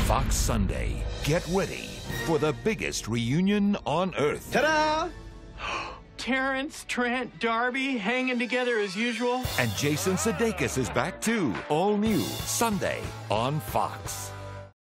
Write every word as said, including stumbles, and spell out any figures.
Fox Sunday. Get ready for the biggest reunion on Earth. Ta-da! Terrence, Trent, Darby hanging together as usual. And Jason Sudeikis is back too. All new Sunday on Fox.